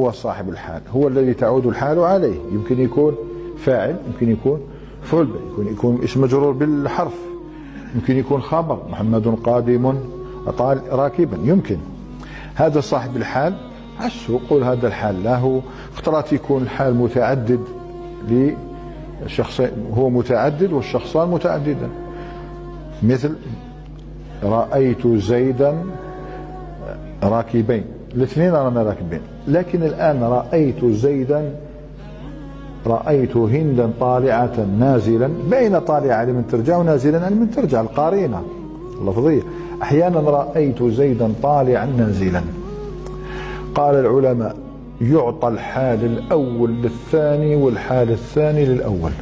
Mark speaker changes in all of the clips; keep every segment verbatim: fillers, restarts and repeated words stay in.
Speaker 1: هو صاحب الحال، هو الذي تعود الحال عليه. يمكن يكون فاعل، يمكن يكون فعل، يمكن يكون اسم مجرور بالحرف، يمكن يكون خبر محمد قادم راكبا. يمكن هذا صاحب الحال عسو قول هذا الحال له. اخترت يكون الحال متعدد لشخصين، هو متعدد والشخصان متعددا. مثل رأيت زيدا راكبين، الاثنين رانا راكبين، لكن الآن رأيت زيدا، رأيت هندا طالعة نازلا. بين طالعة لمن ترجع ونازلا لمن ترجع، القارينة اللفظية. أحيانا رأيت زيدا طالعا نازلا. قال العلماء يعطى الحال الأول للثاني والحال الثاني للأول.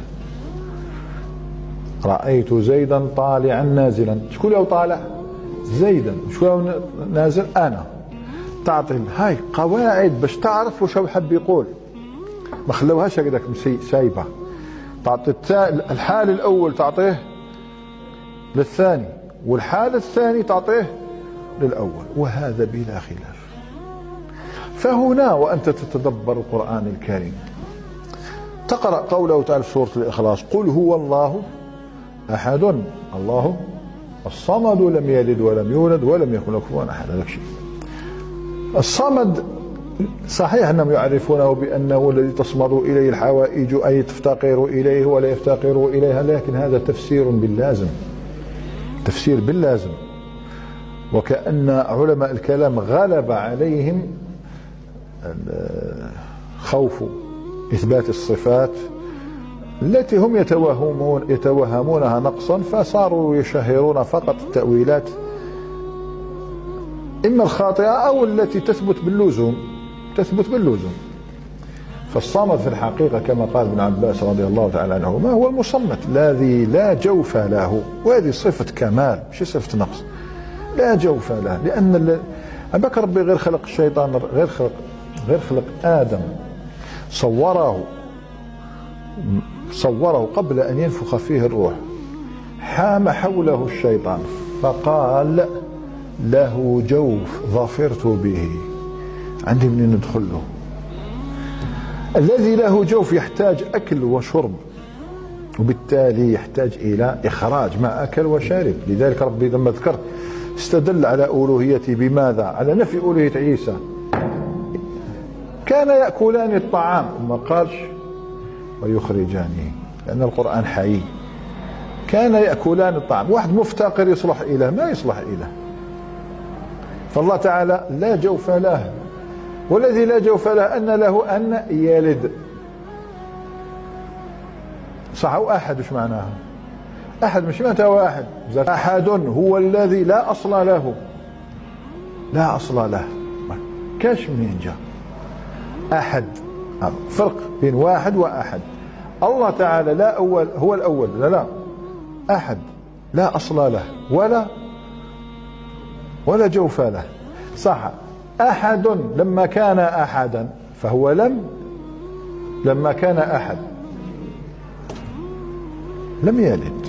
Speaker 1: رأيت زيدا طالعا نازلا، شكون لو طالع؟ زيدا. شكون نازل؟ أنا. تعطي هاي قواعد باش تعرف واش هو حب يقول، ما خلوهاش هكذاك سايبه. تعطي الحال الأول تعطيه للثاني، والحال الثاني تعطيه للأول، وهذا بلا خلاف. فهنا وأنت تتدبر القرآن الكريم تقرأ قوله تعالى في سورة الإخلاص: قل هو الله أحد الله الصمد لم يلد ولم يولد ولم يكن له كفوا أحد. هذا شيء. الصمد صحيح أنهم يعرفونه بأنه الذي تصمد إليه الحوائج، أي تفتقر إليه ولا يفتقر إليها، لكن هذا تفسير باللازم، تفسير باللازم. وكأن علماء الكلام غلب عليهم خوف إثبات الصفات التي هم يتوهمون يتوهمونها نقصا، فصاروا يشهرون فقط التأويلات إما الخاطئة أو التي تثبت باللزوم، تثبت باللزوم. فالصمد في الحقيقة كما قال ابن عباس رضي الله تعالى عنهما هو المصمت الذي لا جوف له، وهذه صفة كمال مش صفة نقص. لا جوف له، لأن أباك ربي غير خلق الشيطان، غير خلق غير خلق آدم، صوره صوره قبل أن ينفخ فيه الروح، حام حوله الشيطان فقال له جوف ظفرت به، عندي منين ندخل له. الذي له جوف يحتاج أكل وشرب، وبالتالي يحتاج إلى إخراج ما أكل وشرب. لذلك ربي لما ذكر استدل على ألوهيته بماذا؟ على نفي ألوهية عيسى. كان يأكلان الطعام، ما قالش ويخرجانه، لأن القرآن حي. كان يأكلان الطعام. واحد مفتقر يصلح إله؟ ما يصلح إله. فالله تعالى لا جوف له، والذي لا جوف له أن له أن يلد. صح؟ أحد وش معناها؟ أحد مش معناتها واحد. أحد هو الذي لا أصل له، لا أصل له، ما كاش منين جاء أحد. فرق بين واحد وأحد. الله تعالى لا أول، هو الأول، لا لا أحد لا أصل له ولا ولا جوف له. صح. أحد لما كان أحدا فهو لم لما كان أحد لم يلد.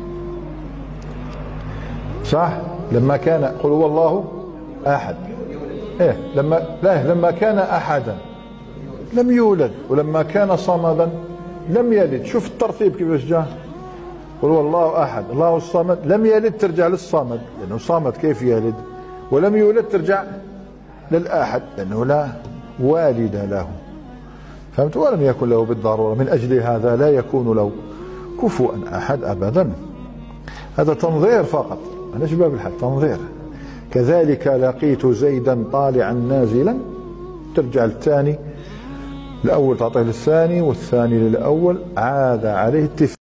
Speaker 1: صح. لما كان قل هو الله أحد، إيه لما لا لما كان أحدا لم يولد، ولما كان صمدا لم يلد. شوف الترتيب كيفاش جاء. قل هو الله أحد الله الصمد، لم يلد ترجع للصمد لأنه صمد كيف يلد، ولم يولد ترجع للأحد لأنه لا والد له. فهمت؟ ولم يكن له بالضرورة، من أجل هذا لا يكون له كفوا أحد أبدا. هذا تنظير فقط، أنا شباب الحال تنظير. كذلك لقيت زيدا طالعا نازلا، ترجع للثاني، الأول تعطيه للثاني والثاني للأول، عاد عليه التفاق.